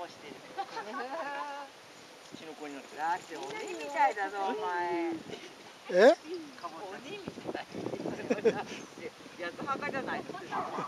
してる。 土の子になってる。 だって鬼みたいだぞお前。 え？ 鬼みたい。八つ墓じゃないの。